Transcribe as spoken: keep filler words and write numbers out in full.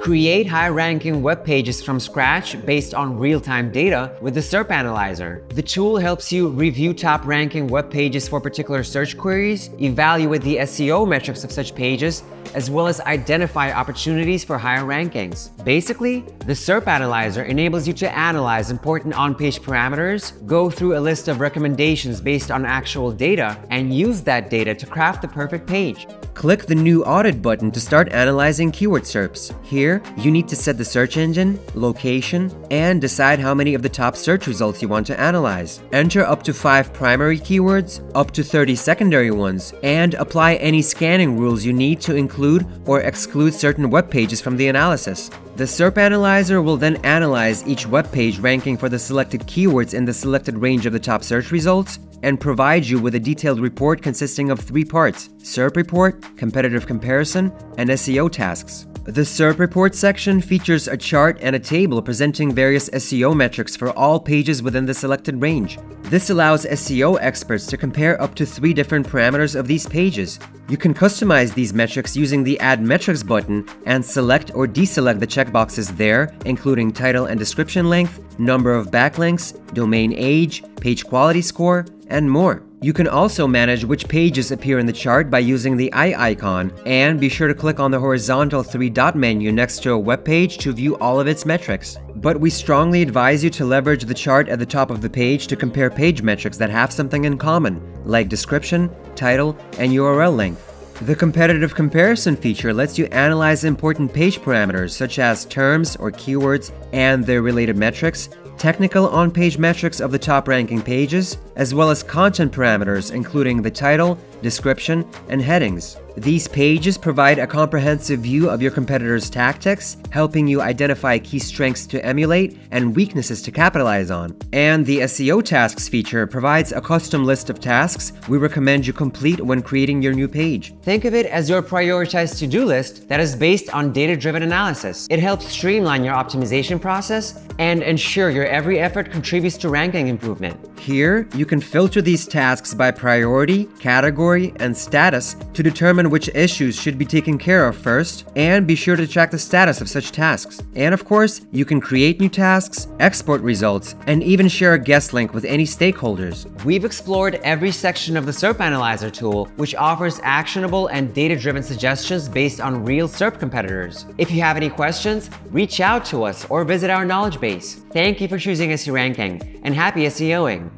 Create high-ranking web pages from scratch based on real-time data with the SERP Analyzer. The tool helps you review top-ranking web pages for particular search queries, evaluate the S E O metrics of such pages, as well as identify opportunities for higher rankings. Basically, the SERP Analyzer enables you to analyze important on-page parameters, go through a list of recommendations based on actual data, and use that data to craft the perfect page. Click the New Audit button to start analyzing keyword S E R Ps. Here, you need to set the search engine, location, and decide how many of the top search results you want to analyze. Enter up to five primary keywords, up to thirty secondary ones, and apply any scanning rules you need to include or exclude certain web pages from the analysis. The SERP Analyzer will then analyze each web page ranking for the selected keywords in the selected range of the top search results and provide you with a detailed report consisting of three parts: SERP report, competitive comparison, and S E O tasks. The SERP report section features a chart and a table presenting various S E O metrics for all pages within the selected range. This allows S E O experts to compare up to three different parameters of these pages. You can customize these metrics using the Add Metrics button and select or deselect the checkboxes there, including title and description length, number of backlinks, domain age, page quality score, and more. You can also manage which pages appear in the chart by using the eye icon, and be sure to click on the horizontal three-dot menu next to a web page to view all of its metrics. But we strongly advise you to leverage the chart at the top of the page to compare page metrics that have something in common, like description, title, and U R L length. The competitive comparison feature lets you analyze important page parameters such as terms or keywords and their related metrics, technical on-page metrics of the top-ranking pages, as well as content parameters including the title, description, and headings. These pages provide a comprehensive view of your competitors' tactics, helping you identify key strengths to emulate and weaknesses to capitalize on. And the S E O tasks feature provides a custom list of tasks we recommend you complete when creating your new page. Think of it as your prioritized to-do list that is based on data-driven analysis. It helps streamline your optimization process and ensure your every effort contributes to ranking improvement. Here, you can filter these tasks by priority, category, and status to determine which issues should be taken care of first, and be sure to track the status of such tasks. And of course, you can create new tasks, export results, and even share a guest link with any stakeholders. We've explored every section of the SERP Analyzer tool, which offers actionable and data-driven suggestions based on real SERP competitors. If you have any questions, reach out to us or visit our knowledge base. Thank you for choosing SERanking, and happy SEOing!